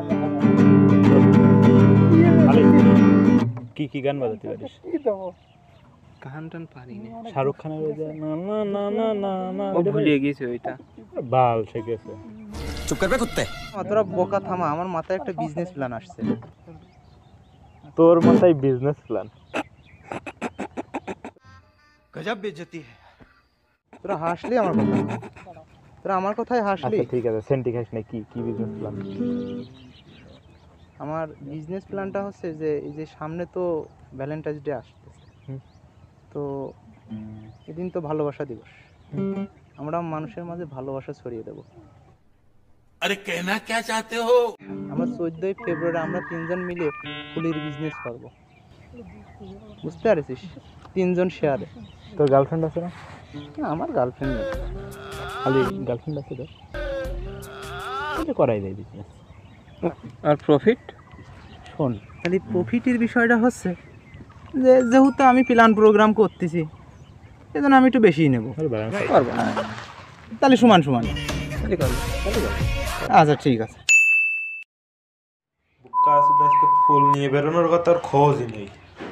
কি কি গান বাজাতে পারিস? গান টান পারি না। শাহরুখ খানের ওই যে না না না না না না ও ভুলে গেছি ওইটা। বাল শিখেছে। চুপ করবে কুত্তে। তোরা বোকা থামা, আমার মাথায় একটা বিজনেস প্ল্যান আসছে। তোর মাথায় বিজনেস প্ল্যান? গজব বেইজ্জতি है। তোরা হাসলি আমার কথা, তোরা আমার কথাই হাসলি। আচ্ছা ঠিক আছে, সেন্টি খাস না, কি কি বিজনেস প্ল্যান? আমার বিজনেস প্ল্যানটা হচ্ছে যে এই যে সামনে তো ভ্যালেন্টাইন্স ডে আসতেছে, তো এদিন তো ভালোবাসা দিবস, আমরা মানুষের মাঝে ভালোবাসা ছড়িয়ে দেব। अरे कहना क्या चाहते हो? আমরা 14 ফেব্রুয়ারি আমরা তিনজন মিলে ফুলের বিজনেস করব, বুঝতে পারছিস? তিনজন শেয়ারে। তোর গার্লফ্রেন্ড আছে না? না, আমার গার্লফ্রেন্ড নেই। খালি গার্লফ্রেন্ড আছে তোর? এটা করাই যায় বিজনেস। আর প্রফিট? শোন, খালি প্রফিটের বিষয়টা হচ্ছে যে যেহেতু আমি প্ল্যান প্রোগ্রাম করতেছি, সেজন্য আমি একটু বেশিই নেবো। পারবো না, তাহলে সমান সমান আচ্ছা ঠিক আছে। আজকে ফুল নিয়ে বেরোনোর কথা আর খোঁজই নেই।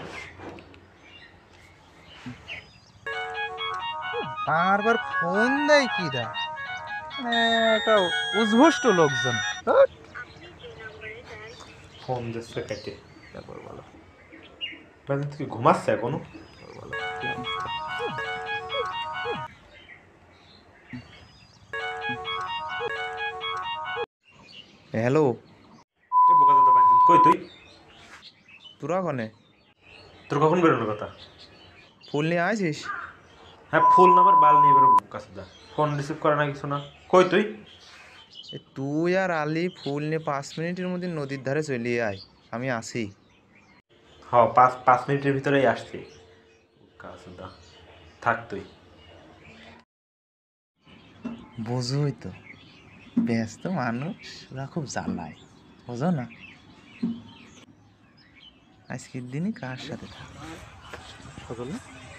বারবার ফোন দেয় কি দা, একটা উদ্ভষ্ট লোকজন। ফোন দিচ্ছে কেটে, তারপর বলো তুই ঘুমাচ্ছে এখনো? হ্যালো, কই তুই? তোরা কনে? তোর কখন বেরোনোর কথা? ফুল নিয়ে আসিস? হ্যাঁ, ফুল নাম্বার বাল নিয়ে বেরো কাছে যা। ফোন রিসিভ করে না কিছু না। কই তুই? তুই আর আলি ফুল নিয়ে 5 মিনিটের মধ্যে নদীর ধারে চলে আয়, আমি আসি। হ্যাঁ, 5 মিনিটের ভিতরেই আসছি। কাছে দা, থাক তুই। বোঝোই তো, ব্যস্ত মানুষ ওরা খুব জ্বালায়, বোঝো না? আজকের দিনই কার সাথে থাকো?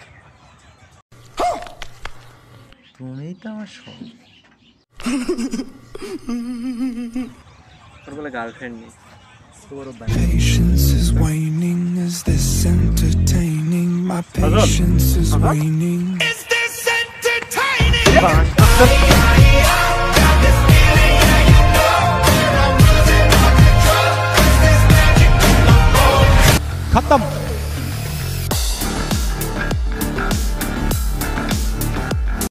তুমিই তো আমার সব। তোর বলে গার্লফ্রেন্ড নেই? Patience is waning. Is this entertaining? My patience is waning. Is this entertaining?